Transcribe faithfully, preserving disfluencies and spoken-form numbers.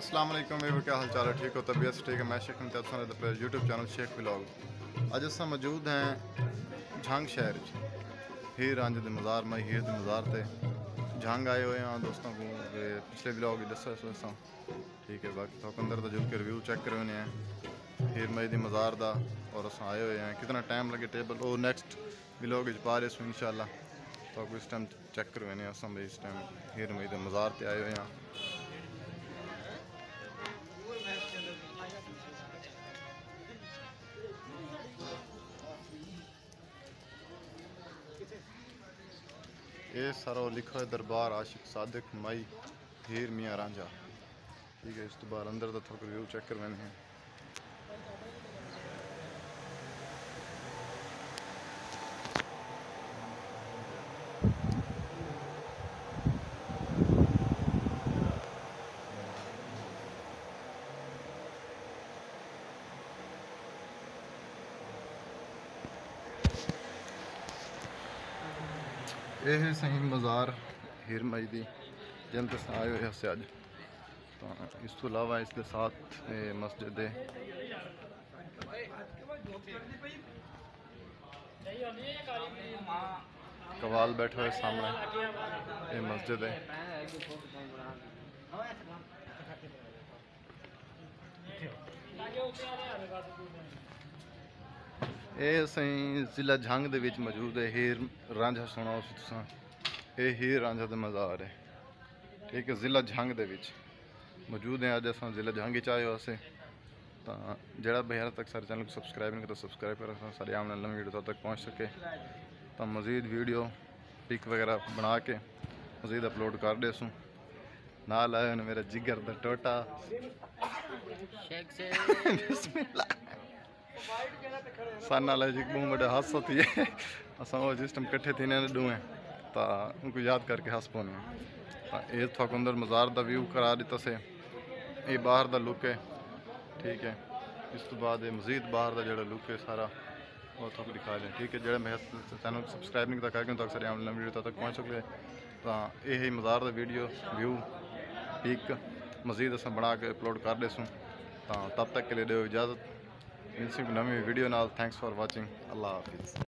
अस्सलाम वालेकुम वीवर, क्या हाल चाल है? ठीक हो? तबीयत से ठीक है? मैं शेख इम्तियाज़ सुन रहे थे यूट्यूब चैनल शेख व्लॉग। अज अस मौजूद हैं झंग शहर हीर रांझे दे मज़ार में हीर दे मज़ार ते झंग आए हुए हैं दोस्तों को पिछले व्लॉग दसा दसा ठीक है। बाकी तो अंदर तो जुल के रिव्यू चेक करे हुए हैं हीर मई दी मज़ार दा और अस आए हुए हैं। कितना टाइम लगे टेबल और नेक्स्ट व्लॉग पा रहे सो इंशाल्लाह। तो इस टाइम चेक करे हुए हैं अस इस टाइम हीर मई दे मज़ार ते आए हुए हैं। ये सारा लिखा है दरबार आशिक सादिक मई हीर मियाँ रांझा। ठीक है, इस तो बार अंदर का थोड़ा रिव्यू चेक करवाने हैं। ये है सही मज़ार हीर मई दी जन तस आए हुए से अज। तो इस तो अलावा इसके साथ मस्जिद है कवाल बैठा हुआ सामने, ये मस्जिद है। ये सही जिला झंग दे विच मौजूद है हीर रांझा सुना उस तुसां। ये हीर रांझा दे मज़ार है। ठीक है, जिला झंग दे विच मौजूद है। अज अस जिला झंग च आए वासे। तो जरा भैया तक सारे चैनल को सब्सक्राइब नहीं करता सब्सक्राइब करो सारे आने वाली वीडियो तक पहुँच सके। तो मज़ीद वीडियो पिक वगैरह बना के मज़ीद अपलोड कर दे सूँ। नाल आए ने मेरा जिगर दा टोटा सन वाला जी बड़ा हंस होती है। अस जिस टाइम कट्ठे थी डूए तो उनको याद करके हंस पाने। ये थोक अंदर मज़ार का व्यू करा दिता से, ये बाहर का लुक है। ठीक है, इस तो बाद मजीद बाहर का जो लुक है सारा वो थोक दिखा दें। ठीक है, जो मैं चैनल सब्सक्राइब नहीं करता करके तो अक्सर आने वीडियो तक पहुँच सके। तो यही मज़ार का वीडियो व्यू पिक मजीद अस बना के अपलोड कर देसूँ। तो तब तक के लिए दो इजाज़त, मिलसी नवी वीडियो नाल। Thanks for watching. अल्लाह हाफिज़।